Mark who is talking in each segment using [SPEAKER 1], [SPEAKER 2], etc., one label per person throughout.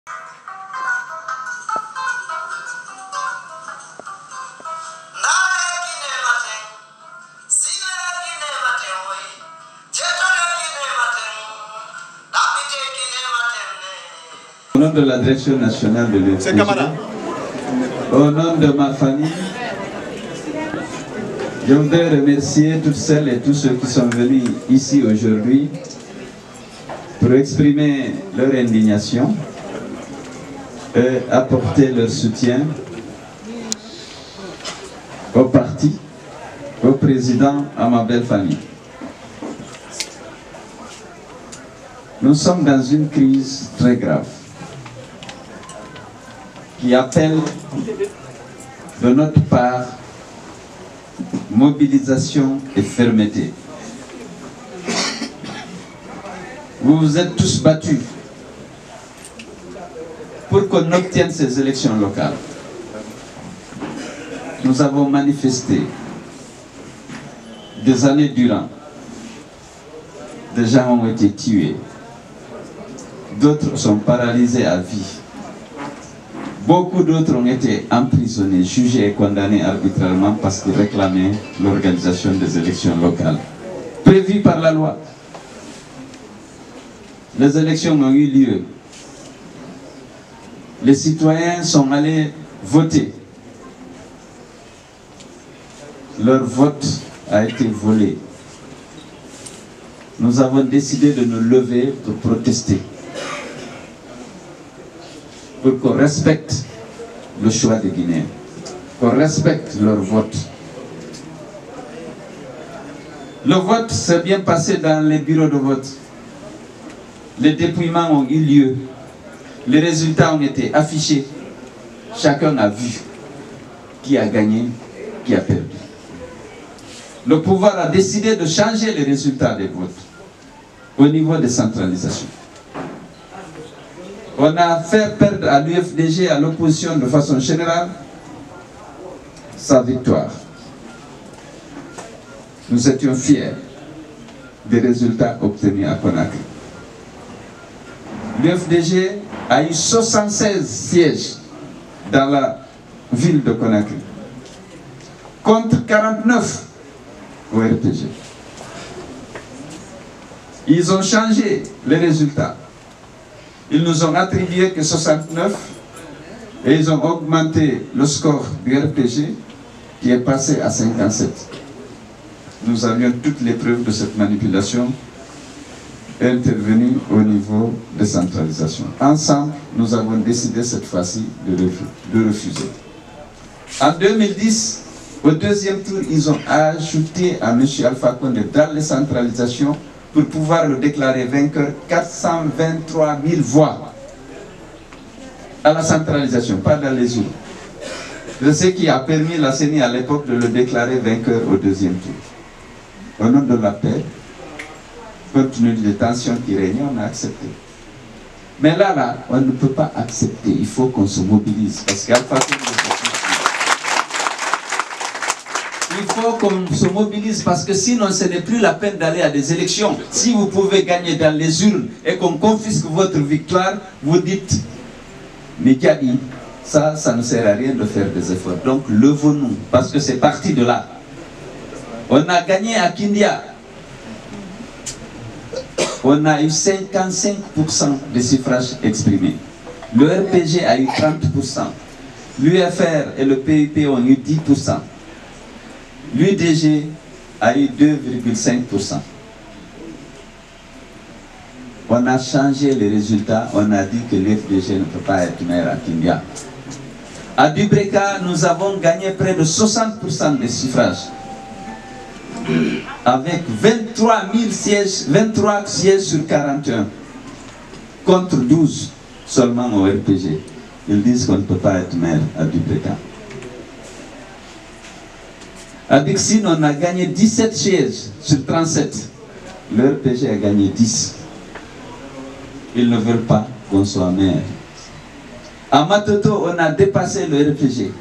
[SPEAKER 1] Au nom de la direction nationale de l'UFDG, au nom de ma famille, je voudrais remercier toutes celles et tous ceux qui sont venus ici aujourd'hui pour exprimer leur indignation et apporter leur soutien au parti, au président, à ma belle famille. Nous sommes dans une crise très grave qui appelle de notre part mobilisation et fermeté. Vous vous êtes tous battus pour qu'on obtienne ces élections locales. Nous avons manifesté des années durant. Des gens ont été tués. D'autres sont paralysés à vie. Beaucoup d'autres ont été emprisonnés, jugés et condamnés arbitrairement parce qu'ils réclamaient l'organisation des élections locales prévues par la loi. Les élections ont eu lieu. Les citoyens sont allés voter. Leur vote a été volé. Nous avons décidé de nous lever pour protester, pour qu'on respecte le choix des Guinéens, qu'on respecte leur vote. Le vote s'est bien passé dans les bureaux de vote. Les dépouillements ont eu lieu. Les résultats ont été affichés. Chacun a vu qui a gagné, qui a perdu. Le pouvoir a décidé de changer les résultats des votes au niveau de centralisation. On a fait perdre à l'UFDG, à l'opposition de façon générale, sa victoire. Nous étions fiers des résultats obtenus à Conakry. L'UFDG a eu 76 sièges dans la ville de Conakry, contre 49 au RPG. Ils ont changé les résultats. Ils nous ont attribué que 69 et ils ont augmenté le score du RPG qui est passé à 57. Nous avions toutes les preuves de cette manipulation intervenue au niveau de centralisation. Ensemble, nous avons décidé cette fois-ci de refuser. En 2010, au deuxième tour, ils ont ajouté à M. Alpha Condé dans les centralisations pour pouvoir le déclarer vainqueur 423 000 voix à la centralisation, pas dans les urnes. C'est ce qui a permis la CENI à l'époque de le déclarer vainqueur au deuxième tour. Au nom de la paix, compte tenu des tensions qui régnaient, on a accepté. Mais là, on ne peut pas accepter, il faut qu'on se mobilise. Parce qu'Alpha Condé, il faut qu'on se mobilise parce que sinon ce n'est plus la peine d'aller à des élections. Si vous pouvez gagner dans les urnes et qu'on confisque votre victoire, vous dites, mais Kadi, ça ne sert à rien de faire des efforts. Donc levons-nous, parce que c'est parti de là. On a gagné à Kindia. On a eu 55% des suffrages exprimés. Le RPG a eu 30%. L'UFR et le PIP ont eu 10%. L'UDG a eu 2,5%. On a changé les résultats, on a dit que l'UFDG ne peut pas être maire à Kindia. À Dubreka, nous avons gagné près de 60% des suffrages, avec 23 sièges sur 41, contre 12 seulement au RPG. Ils disent qu'on ne peut pas être maire à Dubreka. À Dixine, on a gagné 17 sièges sur 37. Le RPG a gagné 10. Ils ne veulent pas qu'on soit maire. À Matoto, on a dépassé le RPG.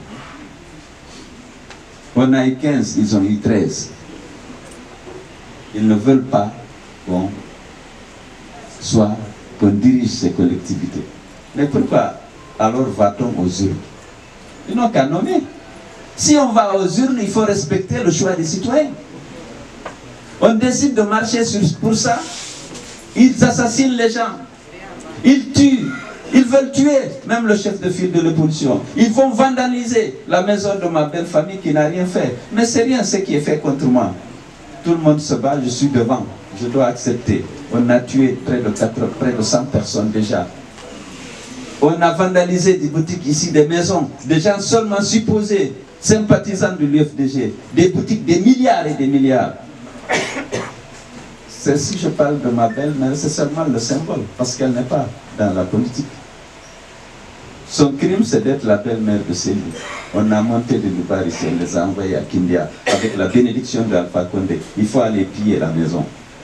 [SPEAKER 1] On a eu 15, ils ont eu 13. Ils ne veulent pas qu'on dirige ces collectivités. Mais pourquoi alors va-t-on aux urnes? Ils n'ont qu'à nommer. Si on va aux urnes, il faut respecter le choix des citoyens. On décide de marcher pour ça. Ils assassinent les gens. Ils tuent. Ils veulent tuer même le chef de file de l'opposition. Ils vont vandaliser la maison de ma belle famille qui n'a rien fait. Mais c'est rien ce qui est fait contre moi. Tout le monde se bat, je suis devant. Je dois accepter. On a tué près de 100 personnes déjà. On a vandalisé des boutiques ici, des maisons. Des gens seulement supposés, sympathisants de l'UFDG. Des boutiques, des milliards et des milliards. Si je parle de ma belle-mère, c'est seulement le symbole, parce qu'elle n'est pas dans la politique. Son crime, c'est d'être la belle-mère de Céline. On a monté des Noubar ici, on les a envoyés à Kindia, avec la bénédiction d'Alpha Condé. Il faut aller piller la maison.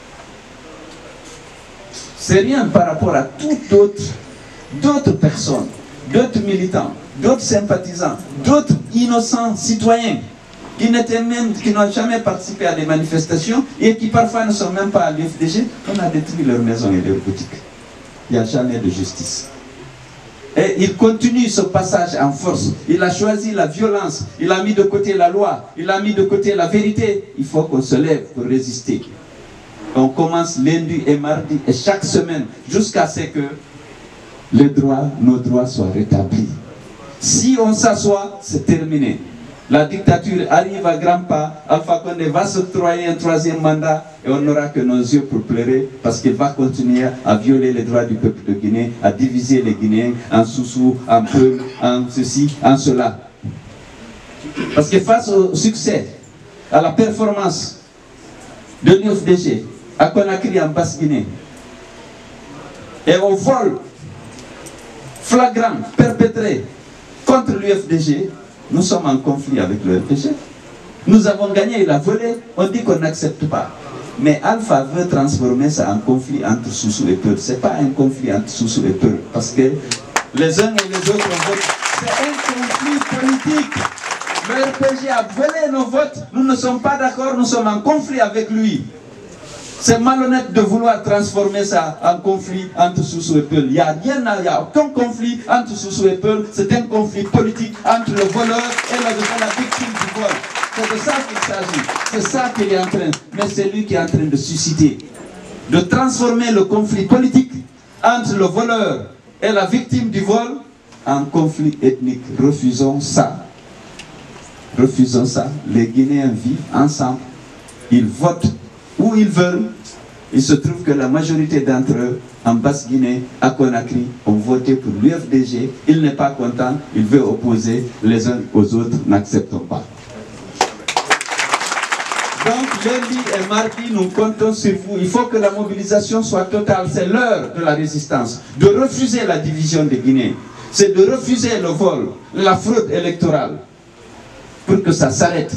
[SPEAKER 1] C'est rien par rapport à toutes d'autres personnes, d'autres militants, d'autres sympathisants, d'autres innocents citoyens qui n'ont jamais participé à des manifestations et qui parfois ne sont même pas à l'UFDG. On a détruit leurs maisons et leurs boutiques. Il n'y a jamais de justice. Et il continue ce passage en force. Il a choisi la violence, il a mis de côté la loi, il a mis de côté la vérité. Il faut qu'on se lève pour résister. On commence lundi et mardi et chaque semaine jusqu'à ce que nos droits soient rétablis. Si on s'assoit, c'est terminé. La dictature arrive à grands pas, Alpha Condé va s'octroyer un 3e mandat et on n'aura que nos yeux pour pleurer parce qu'il va continuer à violer les droits du peuple de Guinée, à diviser les Guinéens en sous-sous, en peu, en ceci, en cela. Parce que face au succès, à la performance de l'UFDG, à Conakry en Basse-Guinée, et au vol flagrant perpétré contre l'UFDG, nous sommes en conflit avec le RPG. Nous avons gagné, il a volé, on dit qu'on n'accepte pas. Mais Alpha veut transformer ça en conflit entre Soussou et Peul. Ce n'est pas un conflit entre Soussou et Peul, parce que les uns et les autres votent. C'est un conflit politique. Le RPG a volé nos votes, nous ne sommes pas d'accord, nous sommes en conflit avec lui. C'est malhonnête de vouloir transformer ça en conflit entre Soussou et Peul. Il n'y a aucun conflit entre Soussou et Peul. C'est un conflit politique entre le voleur et la victime du vol. C'est de ça qu'il s'agit. C'est ça qu'il est en train. Mais c'est lui qui est en train de susciter. De transformer le conflit politique entre le voleur et la victime du vol en conflit ethnique. Refusons ça. Refusons ça. Les Guinéens vivent ensemble. Ils votent où ils veulent. Il se trouve que la majorité d'entre eux, en Basse-Guinée, à Conakry, ont voté pour l'UFDG. Il n'est pas content, il veut opposer les uns aux autres, n'acceptons pas. Donc lundi et mardi, nous comptons sur vous. Il faut que la mobilisation soit totale. C'est l'heure de la résistance, de refuser la division des Guinéens. C'est de refuser le vol, la fraude électorale, pour que ça s'arrête.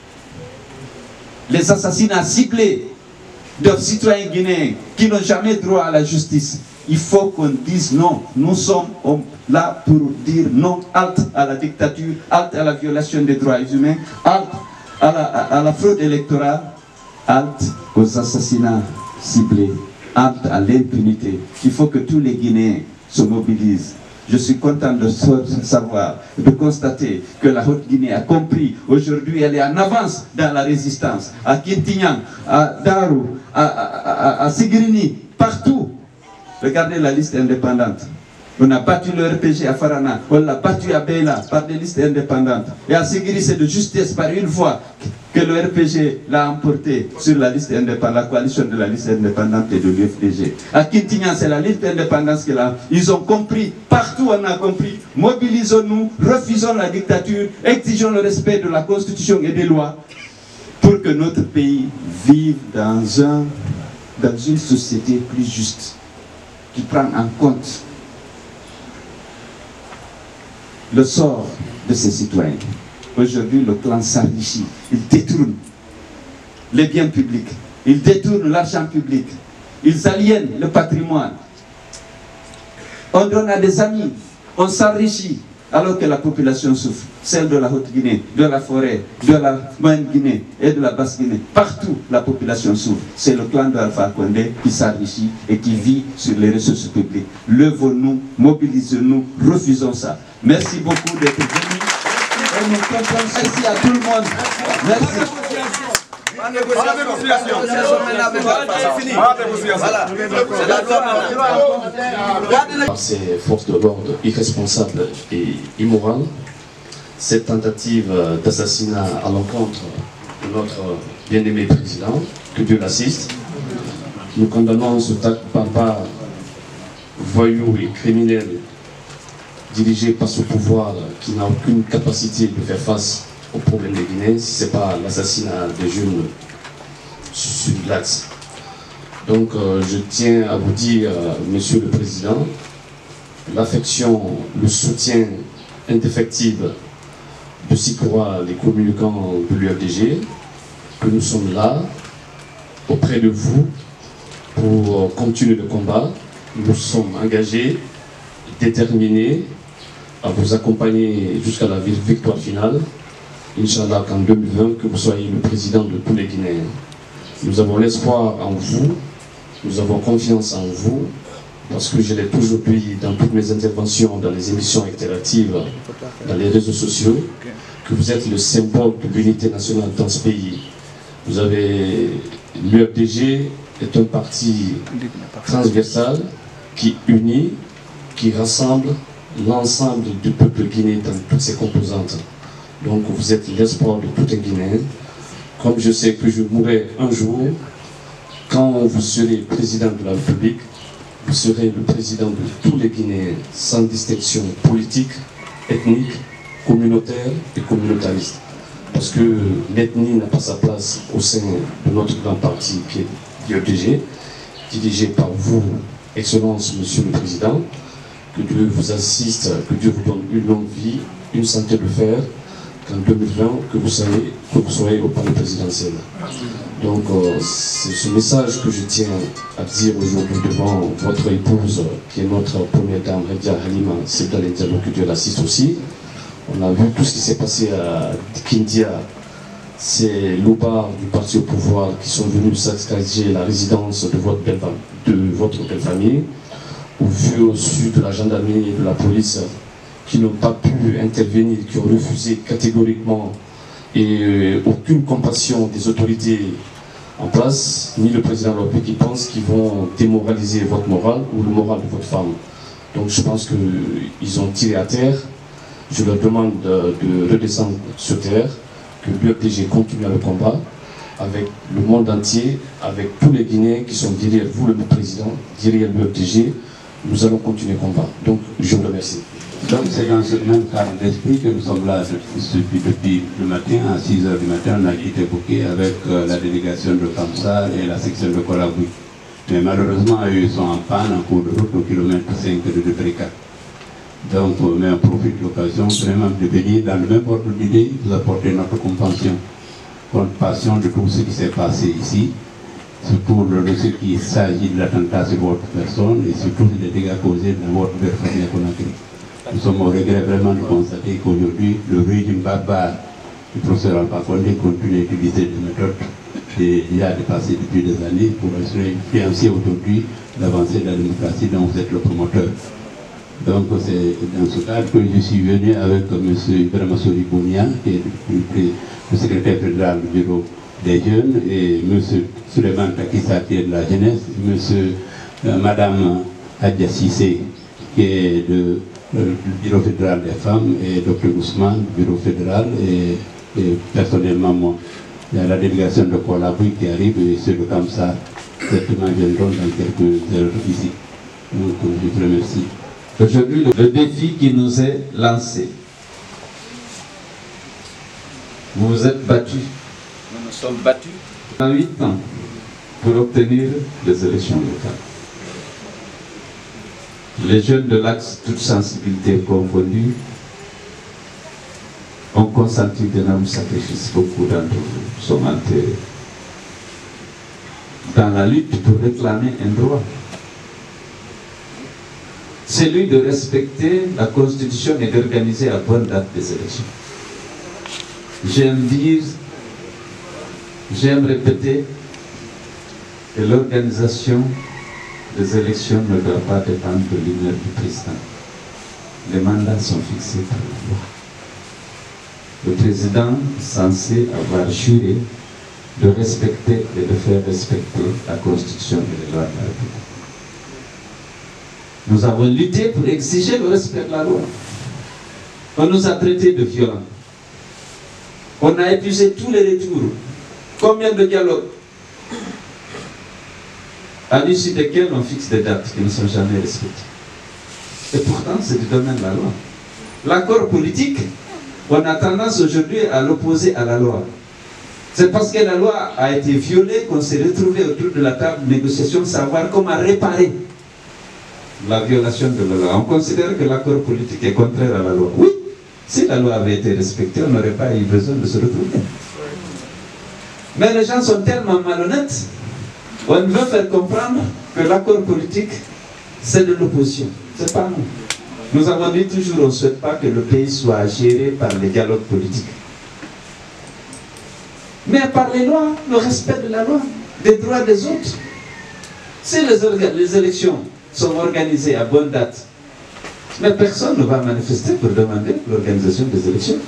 [SPEAKER 1] Les assassinats ciblés de citoyens guinéens qui n'ont jamais droit à la justice. Il faut qu'on dise non. Nous sommes là pour dire non, halte à la dictature, halte à la violation des droits humains, halte à la fraude électorale, halte aux assassinats ciblés, halte à l'impunité. Il faut que tous les Guinéens se mobilisent. Je suis content de savoir, de constater que la Haute-Guinée a compris. Aujourd'hui, elle est en avance dans la résistance. À Kintignan, à Darou, à Sigrini, partout. Regardez la liste indépendante. On a battu le RPG à Farana, on l'a battu à Beila par des listes indépendantes. Et à Sigiri, c'est de justesse par une fois que le RPG l'a emporté sur la liste indépendante, la coalition de la liste indépendante et de l'UFDG. À Kintignan, c'est la liste d'indépendance qu'elle a. Ils ont compris, partout on a compris. Mobilisons-nous, refusons la dictature, exigeons le respect de la Constitution et des lois pour que notre pays vive dans une société plus juste, qui prend en compte le sort de ses citoyens. Aujourd'hui, le clan s'enrichit. Il détourne les biens publics. Ils détournent l'argent public. Ils aliènent le patrimoine. On donne à des amis. On s'enrichit. alors que la population souffre, celle de la Haute-Guinée, de la Forêt, de la Moyenne-Guinée et de la Basse-Guinée, partout la population souffre. C'est le clan d'Alpha Condé qui s'enrichit et qui vit sur les ressources publiques. Levons-nous, mobilisons-nous, refusons ça. Merci beaucoup d'être venus. Et nous comprenons ici à tout le monde. Merci.
[SPEAKER 2] Par ces forces de l'ordre irresponsables et immorales, cette tentative d'assassinat à l'encontre de notre bien-aimé président, que Dieu l'assiste, nous condamnons ce acte barbare, voyou et criminel dirigé par ce pouvoir qui n'a aucune capacité de faire face aux problèmes des Guinéens, si ce n'est pas l'assassinat des jeunes sur l'axe. Donc je tiens à vous dire, Monsieur le Président, l'affection, le soutien indéfectible de Sikora, les communicants de l'UFDG, que nous sommes là, auprès de vous, pour continuer le combat. Nous sommes engagés, déterminés à vous accompagner jusqu'à la victoire finale. Inch'Allah qu'en 2020, que vous soyez le président de tous les Guinéens. Nous avons l'espoir en vous, nous avons confiance en vous, parce que je l'ai toujours dit dans toutes mes interventions, dans les émissions interactives, dans les réseaux sociaux, que vous êtes le symbole de l'unité nationale dans ce pays. Vous avez l'UFDG est un parti transversal qui unit, qui rassemble l'ensemble du peuple guinéen dans toutes ses composantes. Donc vous êtes l'espoir de tout un Guinéen. Comme je sais que je mourrai un jour, quand vous serez président de la République, vous serez le président de tous les Guinéens, sans distinction politique, ethnique, communautaire et communautariste. Parce que l'ethnie n'a pas sa place au sein de notre grand parti qui est l'UFDG, dirigé par vous, Excellence, Monsieur le Président. Que Dieu vous assiste, que Dieu vous donne une longue vie, une santé de fer, qu'en 2020, que vous soyez au palais présidentiel. Donc, c'est ce message que je tiens à dire aujourd'hui devant votre épouse, qui est notre première dame, Redia Halima, c'est dans l'interview, que Dieu l'assiste aussi. On a vu tout ce qui s'est passé à Kindia, ces loupards du parti au pouvoir qui sont venus saccager la résidence de votre belle famille, au vu au sud de la gendarmerie et de la police, qui n'ont pas pu intervenir, qui ont refusé catégoriquement, et aucune compassion des autorités en place, ni le président de la République qui pense qu'ils vont démoraliser votre morale ou le moral de votre femme. Donc je pense qu'ils ont tiré à terre. Je leur demande de redescendre sur terre, que l'UFDG continue le combat avec le monde entier, avec tous les Guinéens qui sont derrière vous, le président, derrière l'UFDG. Nous allons continuer le combat. Donc je vous remercie.
[SPEAKER 3] Donc c'est dans ce même cadre d'esprit que nous sommes là depuis le matin, à 6 h du matin, on a quitté Bouquet avec la délégation de Kamsar et la section de Kolaboui. Mais malheureusement, eux, ils sont en panne en cours de route au kilomètre 5 de Debreka. Donc, mais on profite de l'occasion vraiment de venir dans le même ordre d'idée, vous apporter notre compassion de tout ce qui s'est passé ici, surtout de ce qui s'agit de l'attentat sur votre personne et surtout des dégâts causés dans votre belle famille à Conakry. Nous sommes au regret vraiment de constater qu'aujourd'hui, le régime barbare du professeur Alpha Condé continue à utiliser des méthodes déjà dépassées depuis des années pour influencer aujourd'hui l'avancée de la démocratie dont vous êtes le promoteur. Donc c'est dans ce cadre que je suis venu avec M. Ibrahima Sori Bounia, qui est le secrétaire fédéral du bureau des jeunes, et M. Suleiman Takissa, qui est de la jeunesse, Madame Adja Sissé, qui est du bureau fédéral des femmes, et Dr Ousmane, du bureau fédéral, et personnellement moi. Il y a la délégation de Kolaboui qui arrive, et ceux de Kamsar, certainement viendront dans quelques heures ici. Donc je vous remercie.
[SPEAKER 1] Aujourd'hui, le défi qui nous est lancé, vous vous êtes battus, nous nous sommes battus en 8 ans pour obtenir les élections locales. Les jeunes de l'Axe, toute sensibilité confondue, ont consenti d'énormes sacrifices. Beaucoup d'entre vous sont enterrés dans la lutte pour réclamer un droit. celui de respecter la Constitution et d'organiser à bonne date des élections. J'aime répéter que l'organisation des élections ne doit pas dépendre de l'humeur du président. Les mandats sont fixés par la loi. Le président est censé avoir juré de respecter et de faire respecter la Constitution et les lois de la République. Nous avons lutté pour exiger le respect de la loi. On nous a traités de violents. On a épuisé tous les retours. Combien de dialogues? À l'issue desquels on fixe des dates qui ne sont jamais respectées. Et pourtant, c'est du domaine de la loi. L'accord politique, on a tendance aujourd'hui à l'opposer à la loi. C'est parce que la loi a été violée qu'on s'est retrouvé autour de la table de négociation de savoir comment réparer la violation de la loi. On considère que l'accord politique est contraire à la loi. Oui, si la loi avait été respectée, on n'aurait pas eu besoin de se retrouver. Mais les gens sont tellement malhonnêtes, on veut faire comprendre que l'accord politique, c'est de l'opposition. C'est pas nous. Nous avons dit toujours, on ne souhaite pas que le pays soit géré par les dialogues politiques. Mais par les lois, le respect de la loi, des droits des autres. Si les élections sont organisées à bonne date, mais personne ne va manifester pour demander l'organisation des élections.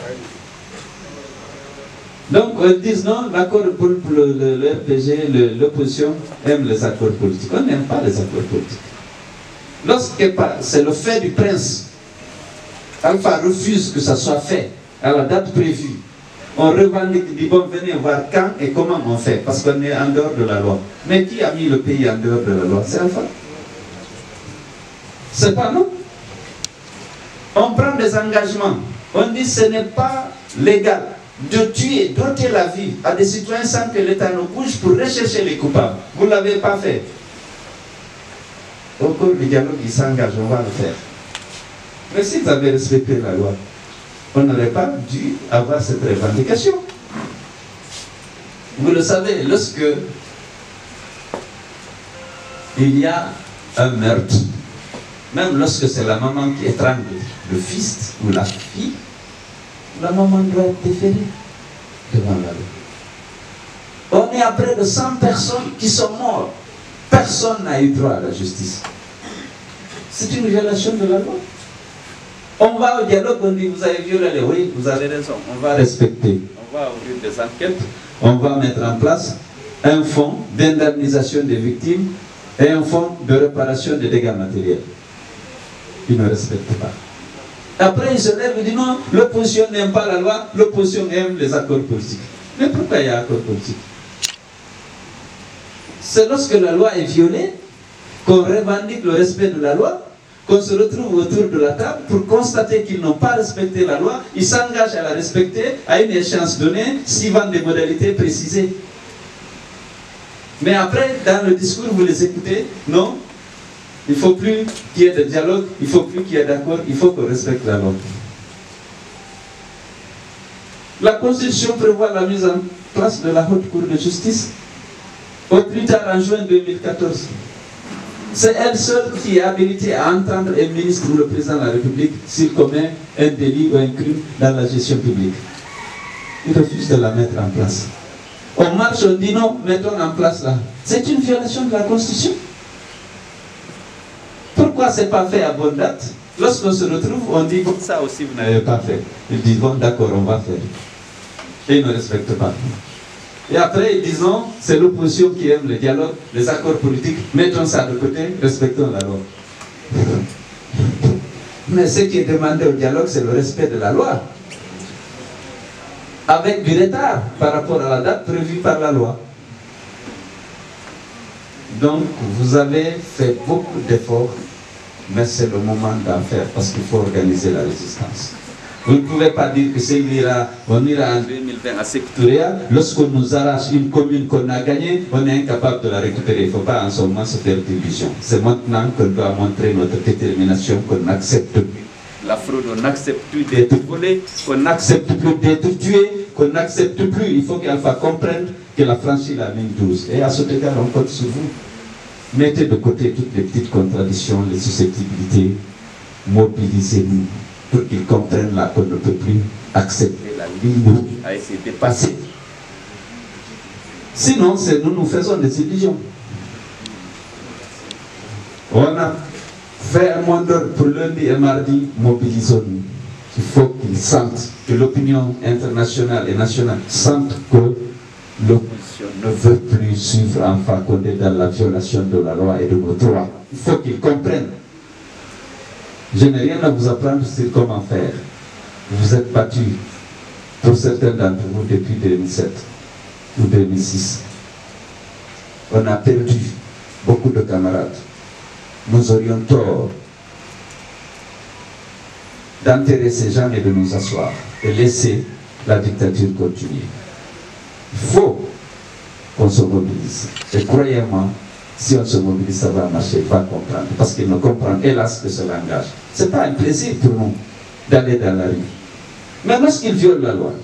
[SPEAKER 1] Donc, ils disent non, l'accord pour le RPG, l'opposition aime les accords politiques. On n'aime pas les accords politiques. Lorsque c'est le fait du prince, Alpha refuse que ça soit fait à la date prévue. On revendique, dit bon, venez voir quand et comment on fait, parce qu'on est en dehors de la loi. Mais qui a mis le pays en dehors de la loi? C'est Alpha. C'est pas nous. On prend des engagements. On dit ce n'est pas légal de tuer, d'ôter la vie à des citoyens sans que l'État ne bouge pour rechercher les coupables. Vous ne l'avez pas fait. Au cours du dialogue, ils s'engagent, on va le faire. Mais s'ils avaient respecté la loi, on n'aurait pas dû avoir cette revendication. Vous le savez, lorsque il y a un meurtre, même lorsque c'est la maman qui étrangle le fils ou la fille, la maman doit être déférée devant la loi. On est à près de 100 personnes qui sont mortes. Personne n'a eu droit à la justice. C'est une violation de la loi. On va au dialogue, on dit vous avez violé les... Oui, vous avez raison, on va respecter. On va ouvrir des enquêtes, on va mettre en place un fonds d'indemnisation des victimes et un fonds de réparation des dégâts matériels. Ils ne respectent pas. Après, ils se lèvent et disent non, l'opposition n'aime pas la loi, l'opposition aime les accords politiques. Mais pourquoi il y a accords politiques? C'est lorsque la loi est violée qu'on revendique le respect de la loi, qu'on se retrouve autour de la table pour constater qu'ils n'ont pas respecté la loi, ils s'engagent à la respecter à une échéance donnée, suivant des modalités précisées. Mais après, dans le discours, vous les écoutez, non, il ne faut plus qu'il y ait de dialogue, il ne faut plus qu'il y ait d'accord, il faut qu'on respecte la loi. La Constitution prévoit la mise en place de la Haute Cour de justice au plus tard en juin 2014. C'est elle seule qui est habilitée à entendre un ministre ou le président de la République s'il commet un délit ou un crime dans la gestion publique. Il refuse de la mettre en place. On marche, on dit non, mettons en place là. C'est une violation de la Constitution. Pourquoi ce n'est pas fait à bonne date? Lorsqu'on se retrouve, on dit bon, ça aussi vous n'avez pas fait. Ils disent bon, d'accord, on va faire. Et ils ne respectent pas. Et après, ils disent non, c'est l'opposition qui aime le dialogue, les accords politiques, mettons ça de côté, respectons la loi. Mais ce qui est demandé au dialogue, c'est le respect de la loi. Avec du retard par rapport à la date prévue par la loi. Donc, vous avez fait beaucoup d'efforts, mais c'est le moment d'en faire parce qu'il faut organiser la résistance. Vous ne pouvez pas dire que on ira en 2020 à Sécouria, lorsqu'on nous arrache une commune qu'on a gagnée, on est incapable de la récupérer. Il ne faut pas en ce moment se faire d'illusions. C'est maintenant qu'on doit montrer notre détermination, qu'on n'accepte plus la fraude, on n'accepte plus d'être volé, qu'on n'accepte plus d'être tué, qu'on n'accepte plus. Il faut qu'Alpha comprenne qu'elle a franchi la ligne 12. Et à cet égard, on compte sur vous. Mettez de côté toutes les petites contradictions, les susceptibilités, mobilisez-nous pour qu'ils comprennent là qu'on ne peut plus accepter la ligne a été dépassée. Sinon, nous faisons des illusions. On a fait un mot d'ordre pour lundi et mardi, mobilisons-nous. Il faut qu'ils sentent, que l'opinion internationale et nationale sente que l'opposition ne veut plus suivre Alpha Condé dans la violation de la loi et de nos droits. Il faut qu'ils comprennent. Je n'ai rien à vous apprendre sur comment faire. Vous êtes battus, pour certains d'entre vous, depuis 2007 ou 2006. On a perdu beaucoup de camarades. Nous aurions tort d'enterrer ces gens et de nous asseoir et laisser la dictature continuer. Il faut qu'on se mobilise. Et croyez-moi, si on se mobilise, ça va marcher, il va comprendre. Parce qu'ils ne comprennent, hélas, que ce langage. Ce n'est pas un plaisir pour nous d'aller dans la rue. Mais lorsqu'ils violent la loi,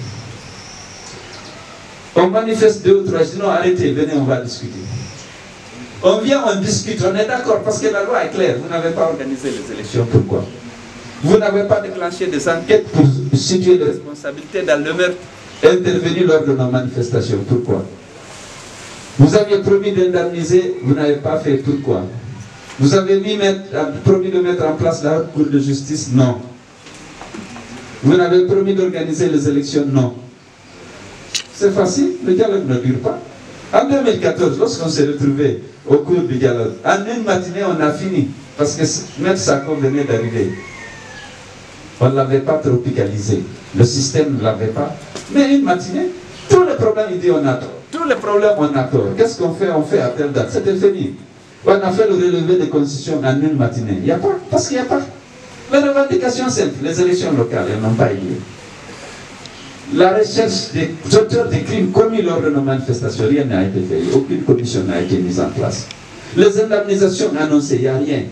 [SPEAKER 1] on manifeste 2 ou 3, sinon arrêtez, venez, on va discuter. On vient, on discute, on est d'accord, parce que la loi est claire. Vous n'avez pas organisé les élections, pourquoi? Vous n'avez pas déclenché des enquêtes pour situer les responsabilités dans le meurtre intervenu lors de nos manifestations, pourquoi? Vous aviez promis d'indemniser, vous n'avez pas fait, pourquoi? Vous avez promis de mettre en place la haute cour de justice, non. Vous n'avez promis d'organiser les élections, non. C'est facile, le dialogue ne dure pas. En 2014, lorsqu'on s'est retrouvé au cours du dialogue, en une matinée, on a fini. Parce que M. Sako venait d'arriver. On ne l'avait pas tropicalisé. Le système ne l'avait pas. Mais une matinée, tous les problèmes, il dit on a tort. Tous les problèmes, on a tort. Qu'est-ce qu'on fait? On fait à telle date. C'était fini. On a fait le relevé des constitutions en une matinée. Il n'y a pas. Parce qu'il n'y a pas. Les revendications simples, les élections locales, elles n'ont pas eu lieu. La recherche des auteurs des crimes commis lors de nos manifestations, rien n'a été fait. Aucune commission n'a été mise en place. Les indemnisations annoncées, il n'y a rien.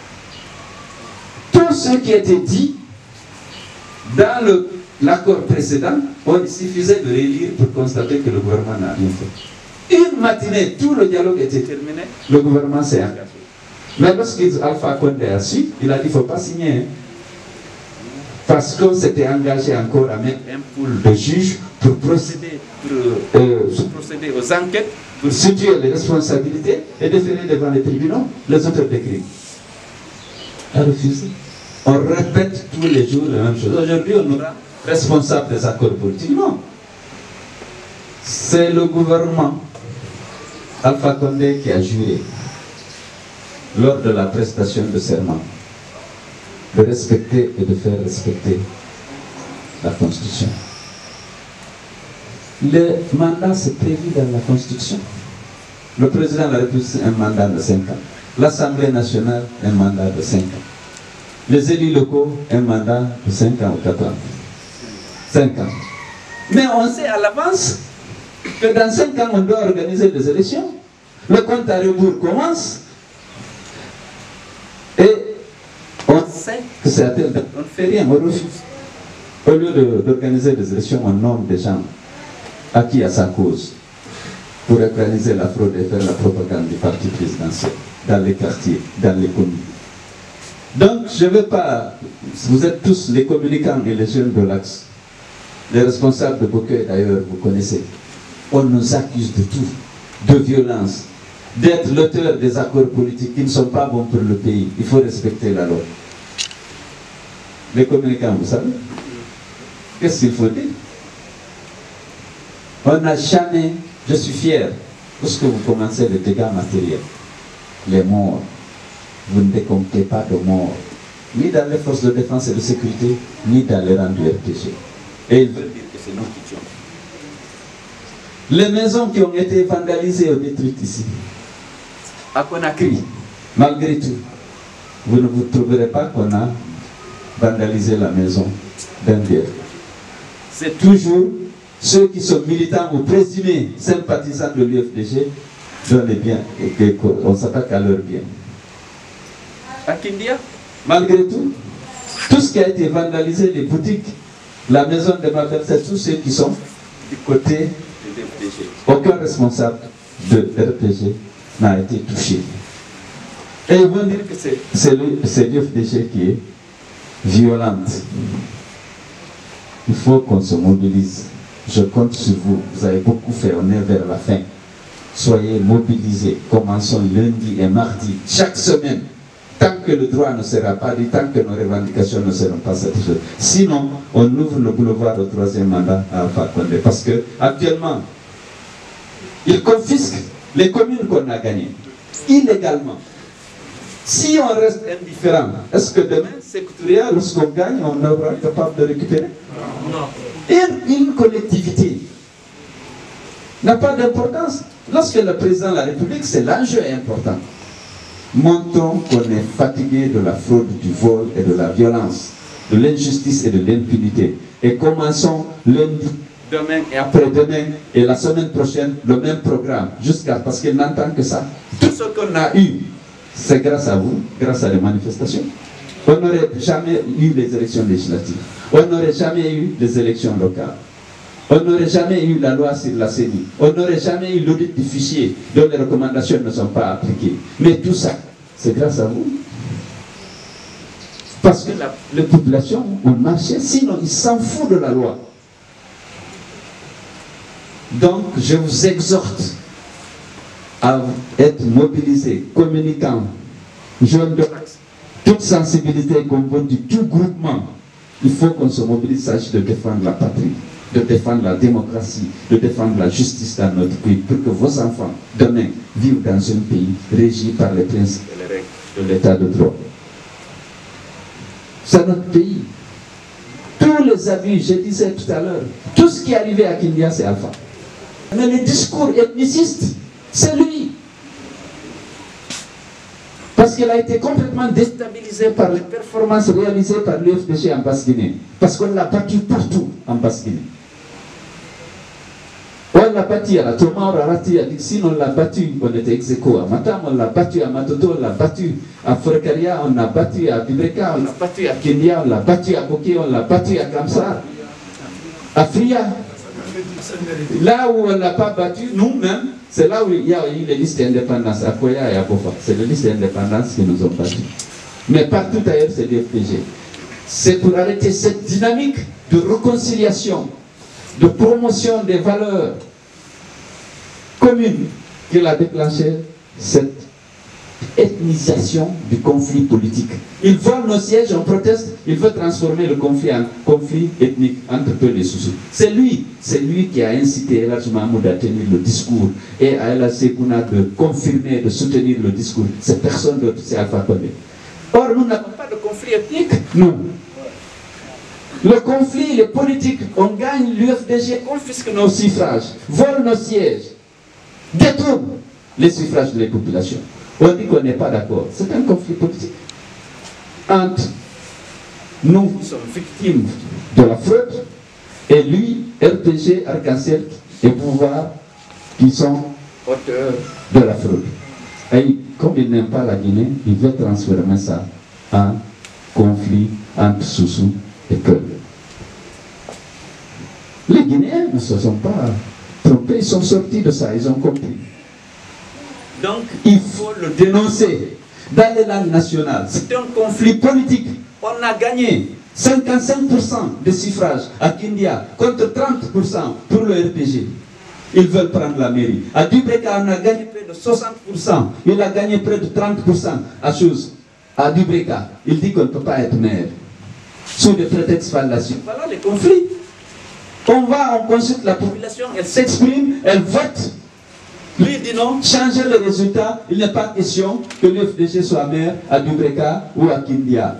[SPEAKER 1] Tout ce qui a été dit dans l'accord précédent, il suffisait de relire pour constater que le gouvernement n'a rien fait. Une matinée, tout le dialogue était terminé, le gouvernement s'est engagé. Mais lorsqu'Alpha Condé a su, il a dit qu'il ne faut pas signer. Hein. Parce qu'on s'était engagé encore à mettre un pool de juges pour procéder aux enquêtes, pour situer les responsabilités et déférer devant les tribunaux les auteurs des crimes. A refusé. On répète tous les jours la même chose. Aujourd'hui, on aura responsable des accords politiques. Non. C'est le gouvernement Alpha Condé qui a juré lors de la prestation de serment de respecter et de faire respecter la Constitution. Le mandat, c'est prévu dans la Constitution. Le président de la République, un mandat de 5 ans. L'Assemblée nationale, un mandat de 5 ans. Les élus locaux, un mandat de 5 ans ou 4 ans. 5 ans. Mais on sait à l'avance que dans 5 ans, on doit organiser des élections. Le compte à rebours commence. Et on sait que c'est à tel date. On ne fait rien, on refuse. Au lieu d'organiser des élections, on nomme des gens acquis à sa cause pour organiser la fraude et faire la propagande du parti présidentiel dans les quartiers, dans les communes. Donc, je ne veux pas... Vous êtes tous les communicants et les jeunes de l'Axe. Les responsables de Bokeh, d'ailleurs, vous connaissez. On nous accuse de tout, de violence, d'être l'auteur des accords politiques qui ne sont pas bons pour le pays. Il faut respecter la loi. Les communicants, vous savez, qu'est-ce qu'il faut dire? On n'a jamais, je suis fier, lorsque vous commencez les dégâts matériels, les morts, vous ne décomptez pas de morts, ni dans les forces de défense et de sécurité, ni dans les rangs du RPG. Et ils veulent dire que c'est nous qui tuons. Les maisons qui ont été vandalisées ou détruites ici, à Conakry, malgré tout, vous ne vous trouverez pas qu'on a vandalisé la maison d'un bière. C'est toujours ceux qui sont militants ou présumés sympathisants de l'UFDG dont les biens, et qu'on s'attaque à leurs biens. À Kindia, malgré tout, tout ce qui a été vandalisé, les boutiques, la maison de ma belle, c'est tous ceux qui sont du côté de l'UFDG. Aucun responsable de RPG n'a été touché. Et ils vont dire que c'est l'UFDG qui est violente. Il faut qu'on se mobilise. Je compte sur vous. Vous avez beaucoup fait. On est vers la fin. Soyez mobilisés. Commençons lundi et mardi, chaque semaine. Tant que le droit ne sera pas dit, tant que nos revendications ne seront pas satisfaites. Sinon, on ouvre le boulevard au 3e mandat à Alpha Condé. Parce que actuellement, ils confisquent les communes qu'on a gagnées, illégalement. Si on reste indifférent, est-ce que demain, sectoriel, lorsqu'on gagne, on sera capable de récupérer? Non. Une collectivité n'a pas d'importance. Lorsque le président de la République, c'est l'enjeu important. Montrons qu'on est fatigué de la fraude, du vol et de la violence, de l'injustice et de l'impunité. Et commençons lundi, demain et après-demain et la semaine prochaine le même programme, jusqu'à parce qu'il n'entend que ça. Tout ce qu'on a eu, c'est grâce à vous, grâce à les manifestations. On n'aurait jamais eu les élections législatives. On n'aurait jamais eu les élections locales. On n'aurait jamais eu la loi sur la CENI. On n'aurait jamais eu l'audit du fichier dont les recommandations ne sont pas appliquées. Mais tout ça, c'est grâce à vous. Parce que les populations ont marché, sinon ils s'en foutent de la loi. Donc, je vous exhorte à être mobilisés, communicants, jeunes de toute sensibilité, comme on dit, tout groupement. Il faut qu'on se mobilise, il s'agit de défendre la patrie, de défendre la démocratie, de défendre la justice dans notre pays, pour que vos enfants, demain, vivent dans un pays régi par les principes et les règles de l'état de droit. C'est notre pays. Tous les abus, je disais tout à l'heure, tout ce qui est arrivé à Kindia, c'est Alpha. Mais le discours ethniciste, c'est lui. Parce qu'il a été complètement déstabilisé par les performances réalisées par l'UFDG en Basse-Guinée. Parce qu'on l'a battu partout en Basse-Guinée. On l'a battu à la Toma, on l'a battu à Dixine, on l'a battu, on était ex-aequo à Matam, on l'a battu à Matoto, on l'a battu à Forcaria, on l'a battu à Bibreka, on l'a battu à Kenya, on l'a battu à Koké, on l'a battu à Kamsar, à Fria. Là où on ne l'a pas battu, nous-mêmes, c'est là où il y a eu les listes d'indépendance, à Koya et à Bofa. C'est les listes d'indépendance qui nous ont battus. Mais partout ailleurs, c'est l'UFDG. C'est pour arrêter cette dynamique de réconciliation, de promotion des valeurs communes qu'il a déclenché cette ethnisation du conflit politique. Ils volent nos sièges, on proteste, il veut transformer le conflit en conflit ethnique entre peu les Soussous. C'est lui qui a incité El Hadj Mahmoud à tenir le discours et à El Hadj Sekouna de confirmer, de soutenir le discours. C'est personne d'autre, c'est Alpha Condé. Or, nous n'avons pas de conflit ethnique, non. Le conflit, les politiques, on gagne, l'UFDG confisque nos suffrages, vole nos sièges, détourne les suffrages des populations. On dit qu'on n'est pas d'accord. C'est un conflit politique. Entre nous qui sommes victimes de la fraude et lui, RPG, Arc-en-Ciel et pouvoir qui sont auteurs de la fraude. Et comme il n'aime pas la Guinée, il veut transformer ça en conflit entre Soussou et Peul. Les Guinéens ne se sont pas trompés, ils sont sortis de ça, ils ont compris. Donc, il faut le dénoncer dans les langues nationales. C'est un conflit politique. On a gagné 55% de suffrages à Kindia contre 30% pour le RPG. Ils veulent prendre la mairie. À Dubreka, on a gagné près de 60%. Il a gagné près de 30% à Chose. À Dubreka, il dit qu'on ne peut pas être maire. Sous des prétextes fallacieux. Voilà les conflits. On va, on consulte la population, elle s'exprime, elle vote. Lui dit non, changer le résultat, il n'est pas question que l'UFDG soit maire à Dubreka ou à Kindia.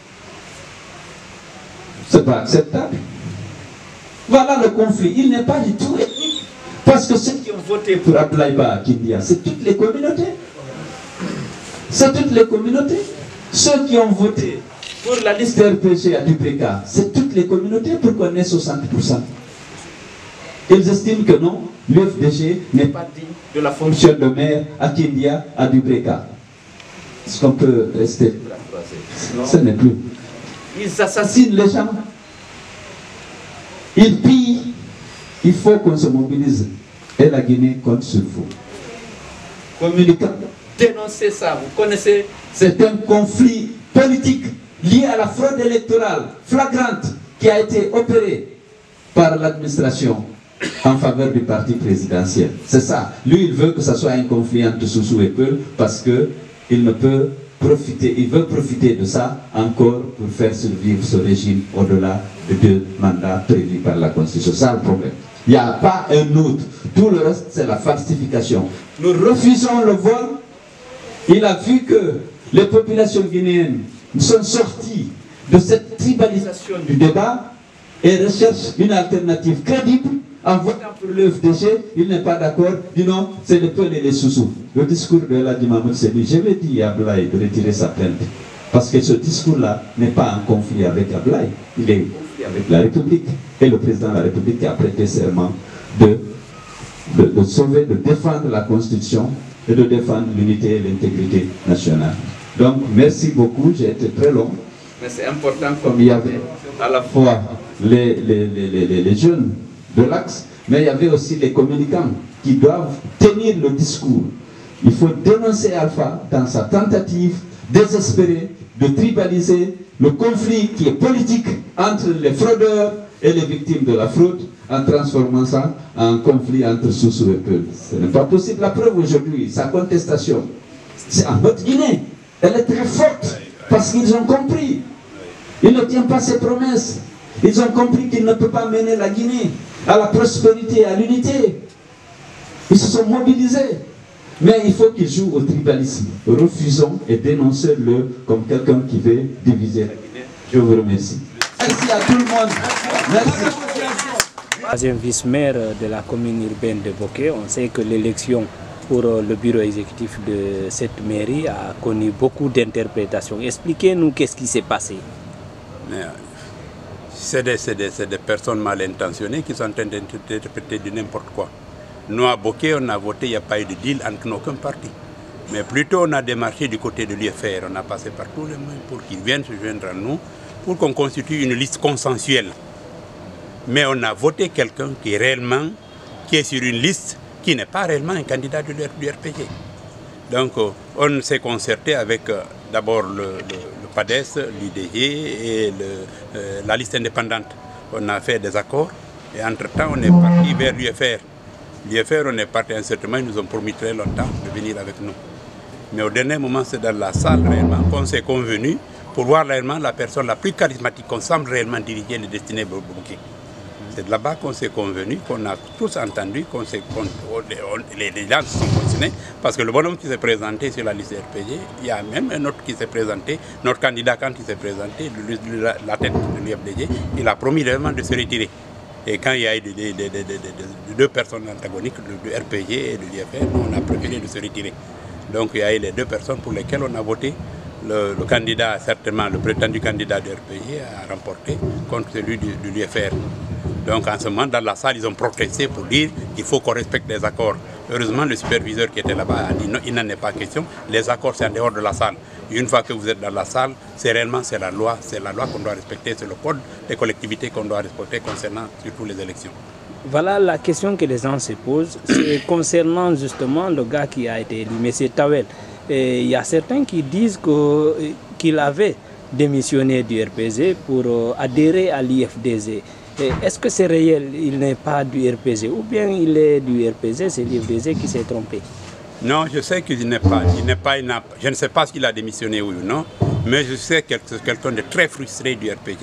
[SPEAKER 1] C'est pas acceptable. Voilà le conflit. Il n'est pas du tout ethnique. Parce que ceux qui ont voté pour Ablaïba à Kindia, c'est toutes les communautés. C'est toutes les communautés. Ceux qui ont voté pour la liste RPG à Dubreka, c'est toutes les communautés pour qu'on ait 60%. Ils estiment que non, l'UFDG n'est pas digne de la fonction de maire à Kindia, à Dubreka. Est-ce qu'on peut rester? Ce n'est plus. Ils assassinent les gens. Ils pillent. Il faut qu'on se mobilise. Et la Guinée compte sur vous. communicants, dénoncer ça. Vous connaissez, c'est un conflit politique lié à la fraude électorale flagrante qui a été opérée par l'administration en faveur du parti présidentiel. C'est ça. Lui, il veut que ce soit un conflit entre Soussou et Peul parce qu'il ne peut profiter, il veut profiter de ça encore pour faire survivre ce régime au-delà de 2 mandats prévus par la Constitution. C'est ça le problème. Il n'y a pas un autre. Tout le reste, c'est la falsification. Nous refusons le vol. Il a vu que les populations guinéennes sont sorties de cette tribalisation du débat et recherchent une alternative crédible. En votant pour le FDG, il n'est pas d'accord, dit non, c'est le peuple et les Soussous. Le discours de Elhadji Mahmoud Seyni, je vais dire à Ablaye de retirer sa plainte. Parce que ce discours-là n'est pas en conflit avec Ablaye, il est en conflit avec la République. Et le président de la République a prêté serment de sauver, de défendre la Constitution et de défendre l'unité et l'intégrité nationale. Donc, merci beaucoup, j'ai été très long, mais c'est important comme il y avait à la fois les jeunes de l'Axe, mais il y avait aussi les communicants qui doivent tenir le discours. Il faut dénoncer Alpha dans sa tentative désespérée de tribaliser le conflit qui est politique entre les fraudeurs et les victimes de la fraude en transformant ça en conflit entre Soussou et Peul. Ce n'est pas possible. La preuve aujourd'hui, sa contestation, c'est en Haute-Guinée. Elle est très forte parce qu'ils ont compris. Il ne tient pas ses promesses. Ils ont compris qu'il ne peut pas mener la Guinée à la prospérité, à l'unité. Ils se sont mobilisés. Mais il faut qu'ils jouent au tribalisme. Refusons et dénoncez-le comme quelqu'un qui veut diviser la Guinée. Je vous remercie. Merci à tout le monde. Merci.
[SPEAKER 4] Troisième vice-maire de la commune urbaine de Bokeh, on sait que l'élection pour le bureau exécutif de cette mairie a connu beaucoup d'interprétations. Expliquez-nous qu'est-ce qui s'est passé.
[SPEAKER 5] C'est des personnes mal intentionnées qui sont en train d'interpréter de n'importe quoi. Nous, à Bokeh, on a voté, il n'y a pas eu de deal entre aucun parti. Mais plutôt, on a démarché du côté de l'UFR. On a passé par tous les moyens pour qu'ils viennent se joindre à nous, pour qu'on constitue une liste consensuelle. Mais on a voté quelqu'un qui est sur une liste qui n'est pas réellement un candidat du RPG. Donc, on s'est concerté avec d'abord le PADES, l'IDG et la liste indépendante. On a fait des accords et entre-temps, on est parti vers l'UFR. L'UFR, on est parti un certain moment, ils nous ont promis très longtemps de venir avec nous. Mais au dernier moment, c'est dans la salle réellement qu'on s'est convenu pour voir réellement la personne la plus charismatique qu'on semble réellement diriger les destinées de Bokeh. C'est de là-bas qu'on s'est convenu, qu'on a tous entendu, les gens se sont positionnés, parce que le bonhomme qui s'est présenté sur la liste RPG, il y a même un autre qui s'est présenté, notre candidat quand il s'est présenté, la tête de l'UFDG, il a promis réellement de se retirer. Et quand il y a eu deux personnes antagoniques, du RPG et de l'UFR, on a préféré de se retirer. Donc il y a eu les 2 personnes pour lesquelles on a voté. Le candidat, certainement le prétendu candidat du RPG a remporté contre celui de l'UFR. Donc en ce moment, dans la salle, ils ont protesté pour dire qu'il faut qu'on respecte les accords. Heureusement, le superviseur qui était là-bas a dit non, il n'en est pas question. Les accords, c'est en dehors de la salle. Une fois que vous êtes dans la salle, c'est réellement la loi qu'on doit respecter, c'est le code des collectivités qu'on doit respecter concernant surtout les élections.
[SPEAKER 4] Voilà la question que les gens se posent, c'est concernant justement le gars qui a été élu, M. Tawel. Et il y a certains qui disent qu'il avait démissionné du RPG pour adhérer à l'IFDG. Est-ce que c'est réel, il n'est pas du RPG, ou bien il est du RPG, c'est l'IFDG qui s'est trompé?
[SPEAKER 5] Non, je sais qu'il n'est pas, je ne sais pas s'il a démissionné oui ou non, mais je sais que c'est quelqu'un de très frustré du RPG,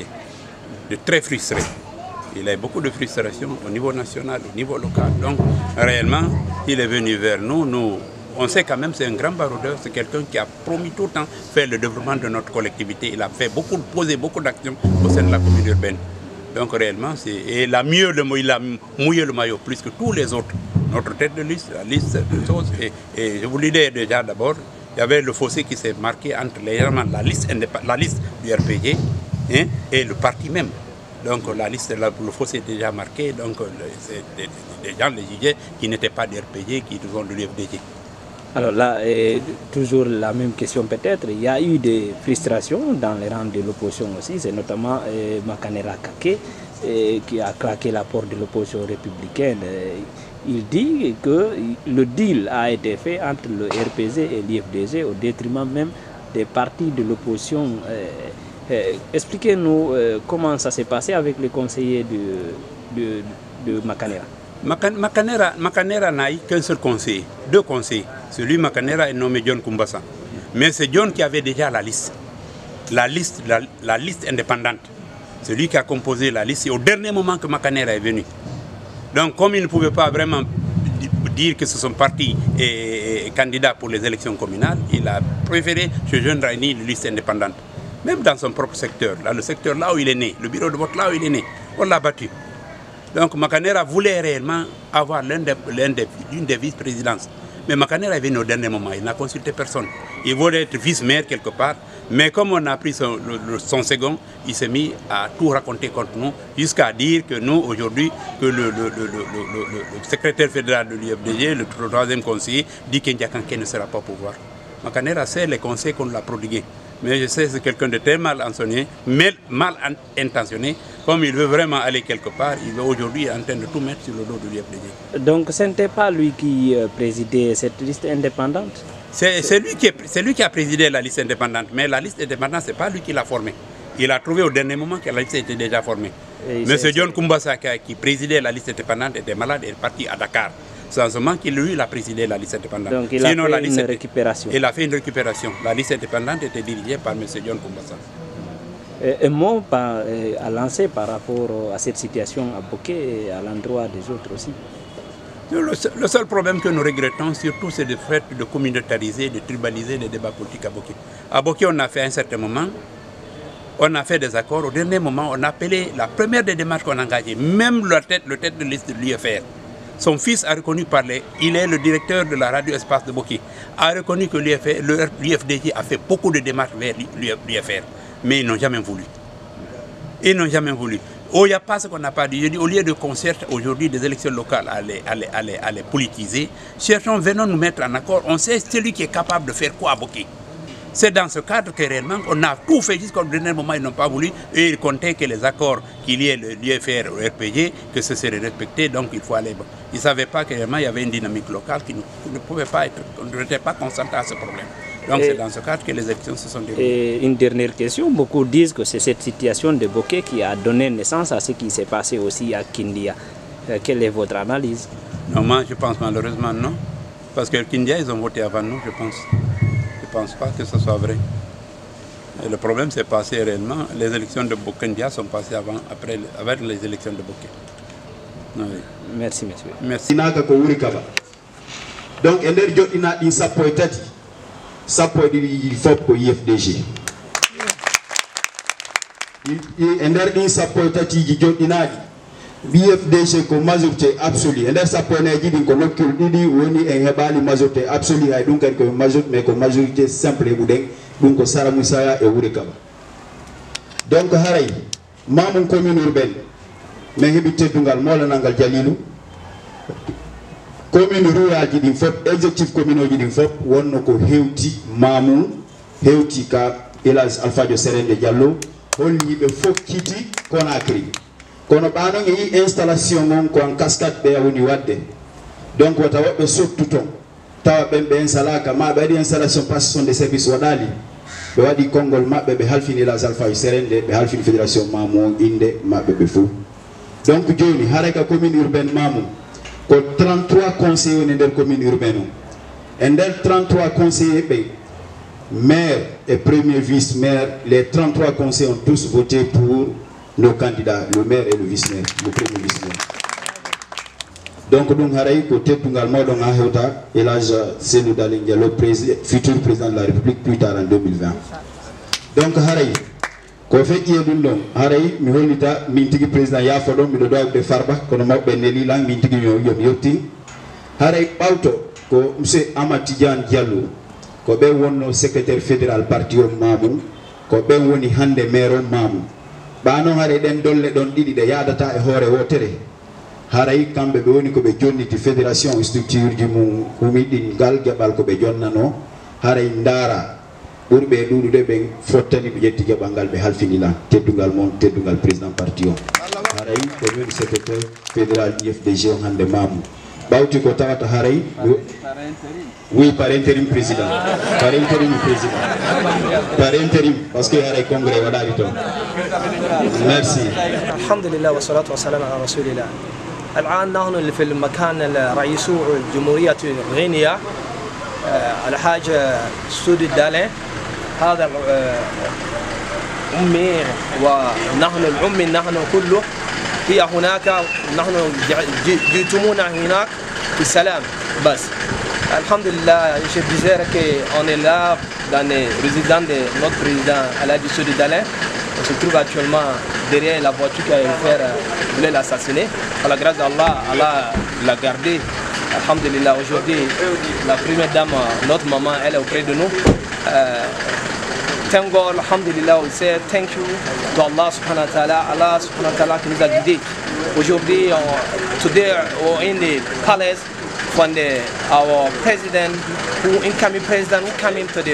[SPEAKER 5] de très frustré. Il a beaucoup de frustration au niveau national, au niveau local. Donc, réellement, il est venu vers nous. On sait quand même que c'est un grand baroudeur, c'est quelqu'un qui a promis tout le temps faire le développement de notre collectivité. Il a posé beaucoup d'actions au sein de la commune urbaine. Donc réellement, il a mouillé le maillot plus que tous les autres. Notre tête de liste, la liste de choses. Et je vous l'ai dit déjà d'abord, il y avait le fossé qui s'est marqué entre la liste du RPG et le parti même. Donc le fossé est déjà marqué, donc c'est des gens, les jugeaient, qui n'étaient pas du RPG, qui sont de l'UFDG.
[SPEAKER 4] Alors là, toujours la même question peut-être, il y a eu des frustrations dans les rangs de l'opposition aussi, c'est notamment Makanera Kake qui a craqué la porte de l'opposition républicaine. il dit que le deal a été fait entre le RPZ et l'IFDG au détriment même des partis de l'opposition. Expliquez-nous comment ça s'est passé avec les conseillers de Makanera.
[SPEAKER 5] Makanera n'a eu qu'un seul conseiller, 2 conseillers. Celui Makanera est nommé John Kumbasa. Mais c'est John qui avait déjà la liste. La liste indépendante. Celui qui a composé la liste, c'est au dernier moment que Makanera est venu. Donc comme il ne pouvait pas vraiment dire que ce sont partis et candidats pour les élections communales, il a préféré ce jeune réunir une liste indépendante. Même dans son propre secteur, le secteur là où il est né, le bureau de vote là où il est né, on l'a battu. Donc Makanera voulait réellement avoir l'une des vice-présidences. Mais Makanera est venu au dernier moment, il n'a consulté personne. Il voulait être vice-maire quelque part, mais comme on a pris son second, il s'est mis à tout raconter contre nous, jusqu'à dire que nous, aujourd'hui, que le secrétaire fédéral de l'UFDG, le 3e conseiller, dit qu'Indiakanké ne sera pas au pouvoir. Makanera sait les conseils qu'on l'a prodigués. Mais je sais que c'est quelqu'un de très mal intentionné. Comme il veut vraiment aller quelque part, il veut aujourd'hui en train de tout mettre sur le dos de l'UFDG.
[SPEAKER 4] Donc ce n'était pas lui qui présidait cette liste indépendante?
[SPEAKER 5] C'est lui qui a présidé la liste indépendante. Mais la liste indépendante, ce n'est pas lui qui l'a formée. Il a trouvé au dernier moment que la liste était déjà formée. Monsieur John Kumbasa, qui présidait la liste indépendante, était malade et est parti à Dakar. C'est en ce moment qu'il a présidé la liste indépendante.
[SPEAKER 4] Donc il a fait une récupération.
[SPEAKER 5] Il a fait une récupération. La liste indépendante était dirigée par M. John Kumbasa.
[SPEAKER 4] Un mot à lancer par rapport à cette situation à Boké et à l'endroit des autres aussi?
[SPEAKER 5] Le seul problème que nous regrettons surtout, c'est le fait de communautariser, de tribaliser les débats politiques à Boké. À Boké, on a fait à un certain moment, on a fait des accords. Au dernier moment, on a appelé la première des démarches qu'on a engagées, même le tête de liste de l'UFR. Son fils a reconnu il est le directeur de la radio Espace de Boké, a reconnu que l'UFDG a fait beaucoup de démarches vers l'UFR, mais ils n'ont jamais voulu. Ils n'ont jamais voulu. Il n'y a pas ce qu'on n'a pas dit. Je dis, au lieu de concert aujourd'hui des élections locales à les politiser, cherchons, venons nous mettre en accord. On sait celui qui est capable de faire quoi à Boké. C'est dans ce cadre que réellement on a tout fait jusqu'au dernier moment, ils n'ont pas voulu. Et ils comptaient que les accords qu'il y ait l'UFR au RPG, que ce serait respecté, donc il faut aller. Ils ne savaient pas que réellement il y avait une dynamique locale qui ne pouvait pas être, on ne était pas concentré à ce problème. Donc c'est dans ce cadre que les élections se sont déroulées.
[SPEAKER 4] Et une dernière question, beaucoup disent que c'est cette situation de Boké qui a donné naissance à ce qui s'est passé aussi à Kindia. Quelle est votre analyse?
[SPEAKER 5] Non, moi je pense malheureusement non. Parce que Kindia, ils ont voté avant nous, je pense. Je ne pense pas que ce soit vrai. Et le problème s'est passé réellement. Les élections de Bokendia sont passées avec les élections de Boké. Oui.
[SPEAKER 4] Merci, monsieur.
[SPEAKER 5] Merci.
[SPEAKER 6] Donc, il y a une sapoïtati. Sapoïtati, il faut pour l'IFDG. Il y a une sapoïtati, il y a BFDG ko majorité absolue. Et ça peut dire que nous avons une majorité absolue. Donc, majorité simple. Donc, Sara Moussaya et Ourikaba. Donc, Haray, Mamoun commune urbaine, mais habité Dungal Molanangal Jalilou, commune rurale qui dit FOP, exécutif communal qui dit FOP, Wonoko Heuti, Mamoun, Heuti Ka, Elas Alpha de Seren de Diallo, on y a FOP Kiti, Conakry. Quand on a une installation en cascade de Aouniwade, donc on a un saut tout le temps. On a une installation passation de services wadali. On a dit Congo, on a halfini la Alpha Serende, halfini fédération Mamou, Inde, Mabebe Fou. Donc, Johnny, Haraka commune urbaine Mamou, 33 conseillers dans la commune urbaine. Et dans 33 conseillers, maire et premier vice-maire, les 33 conseillers ont tous voté pour nos candidats, le maire et le vice-maire, le premier vice-maire. Donc, nous avons côté Tungalmo, nous avons Elage Senou Dalinga, le futur président de la République, plus tard en 2020. Donc, Haray, quand on fait Yédoulon, Haray, nous avons le président Yafodon, nous avons de Farba, nous avons Beneli Lang, Mintigi Yoti. Haray Pauto, ko M. Amatidian Diallo, ko be wonno secrétaire fédéral parti au Mamou, ko be woni hande maire au Mamou. Bano hare den dolle don didi de yadata e hore wotere haray kambe be woni ko be jonniti fédération structure ji mum humidin gal gebal ko be jonnano haray ndara burbe dudude be fottani be jetti gebangal be halfinila teddugal mon teddugal président parti on haray ko woni secrétaire fédéral IFDG hande Mamou bawti ko tawata haray oui par intérim président par intérim président par intérim parce que haray congrès wadari to merci
[SPEAKER 7] alhamdulillah wa salatu wa salam ala rasulillah الآن نحن في المكان رئيس جمهورية غينيا الحاج سودي دالين هذا أمي ونحن الأمي نحن كله هي هناك نحن جئتمونا هناك بسلام بس الحمد لله je disais qu'on est là dans les résidents de notre président Aladji Soudi Dalin. On se trouve actuellement derrière la voiture qui a voulu l'assassiner. À la grâce d'Allah, Allah l'a gardé. Alhamdulillah, aujourd'hui, la première dame, notre maman, elle est auprès de nous. Thank God, Alhamdulillah, we say thank you to Allah subhanahu wa ta'ala. Allah subhanahu wa ta'ala qui nous a guidés. Aujourd'hui, today we're in the palace when our president, incoming president, who coming to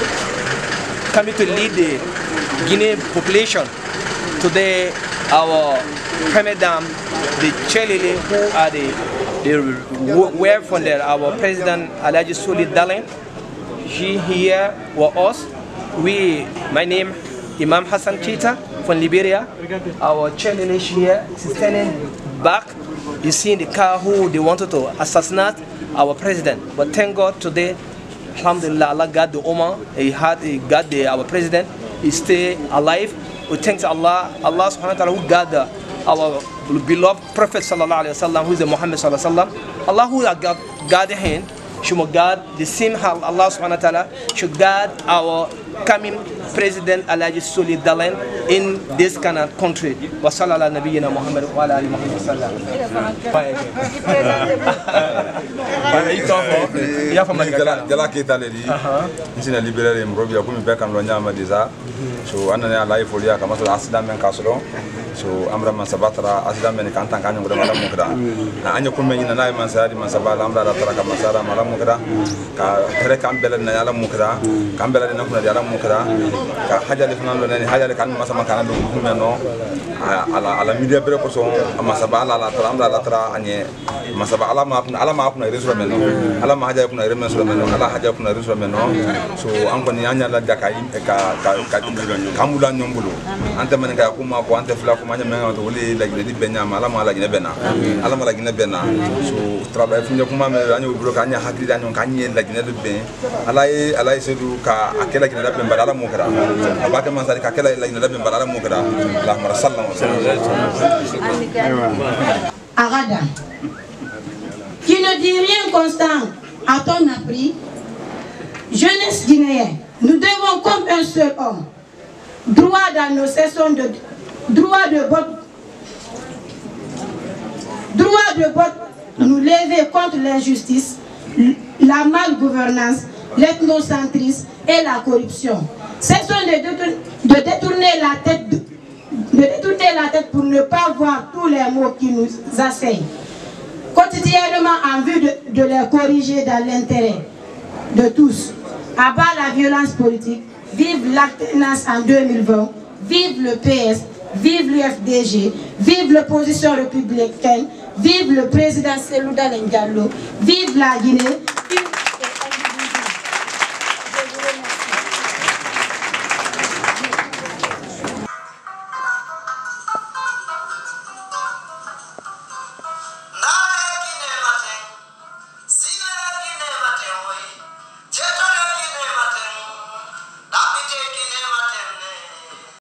[SPEAKER 7] lead the Guinea population. Today, our premier dame, the Chelele, who are the were from our president Aladji Soudi Dalin. She here with us. My name Imam Hassan Keita from Liberia. Our Chelele here is standing back. You see the car who they wanted to assassinate our president. But thank God today, alhamdulillah, Allah got the Ummah. He got our president. He stay alive. We thank Allah, Allah subhanahu wa ta'ala who got our beloved Prophet sallallahu alaihi wasallam, who is the Muhammad sallallahu alaihi wasallam. Allah who got him should guard the same how Allah subhanahu wa ta'ala should guard our coming President Aladji Soudi Dalin in this kind of country. Wa sallallahu nabiyyina Muhammad wa ala alihi wa sallam.
[SPEAKER 8] Jala kita ledi. Insina liberale mrobi akumi beka mlonya madiza. So anane alai folia kama so asidam men kasolo. So amra man sabatra asidam men kan tankanyo ngoda mala mukra. Na anyo kumme ina na man sadi man sabala amra ratara kama sara mala mukra. Ka tere kambele na yala mukra. Kambele na kuna yala mukra. Ka haja le fanalo na haja le kan masama kana do kumme no. Ala media bere ko so masabala la tara amra ratara anye masaba ala ma kuna resura men no. Ala ma haja kuna remen sura men no. Ala haja kuna resura men no. So an ko ni anya la jakai ka kamula nyombulu ante man ga kuma ko ante fla ko manya menga to wole la gine di benya mala mala gine bena ala mala gine bena so travail finja kuma me anyo bro ka anya hakri anyo ka anya la gine de ben ala sedu ka akela gine da ben badala mo kara abaka man sari ka akela la gine da ben badala mo kara la mara sallallahu alaihi wasallam
[SPEAKER 9] Arada qui ne dit rien constant à ton appris jeunesse guinéenne. Nous devons comme un seul homme, droit dans nos sessions de droit de vote, nous lever contre l'injustice, la malgouvernance, l'ethnocentrisme et la corruption. Cessons de détourner la tête pour ne pas voir tous les maux qui nous assaignent, quotidiennement en vue de les corriger dans l'intérêt de tous. À bas la violence politique, vive l'alternance en 2020, vive le PS, vive l'UFDG, vive l'opposition républicaine, vive le président Cellou Dalein Diallo, vive la Guinée,